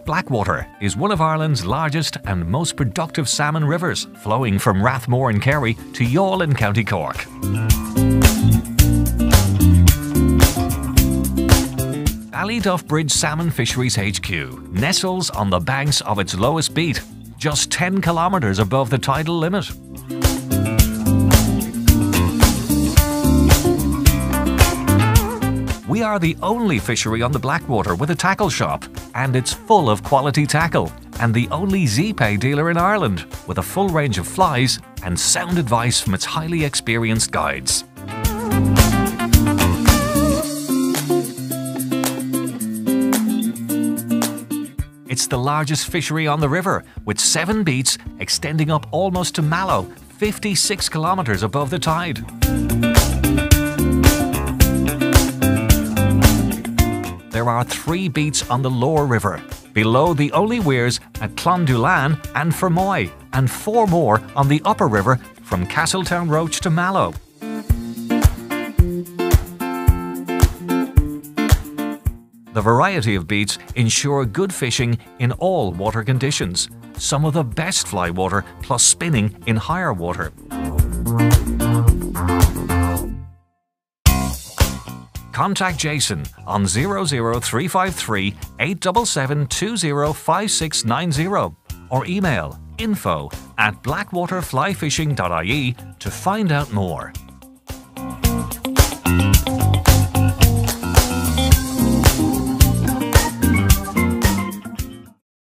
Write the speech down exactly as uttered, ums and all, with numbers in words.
Blackwater is one of Ireland's largest and most productive salmon rivers, flowing from Rathmore in Kerry to Youghal in County Cork. Ballyduff Bridge Salmon Fisheries H Q nestles on the banks of its lowest beat, just ten kilometres above the tidal limit. We are the only fishery on the Blackwater with a tackle shop, and it's full of quality tackle, and the only Zpey dealer in Ireland, with a full range of flies and sound advice from its highly experienced guides. It's the largest fishery on the river, with seven beats extending up almost to Mallow, fifty-six kilometres above the tide. There are three beats on the lower river, below the only weirs at Clondulane and Fermoy, and four more on the upper river from Castletownroche to Mallow. The variety of beats ensure good fishing in all water conditions, some of the best fly water plus spinning in higher water. Contact Jason on zero zero three five three, eight seven seven, two zero five six nine zero or email info at blackwater fly fishing dot I E to find out more.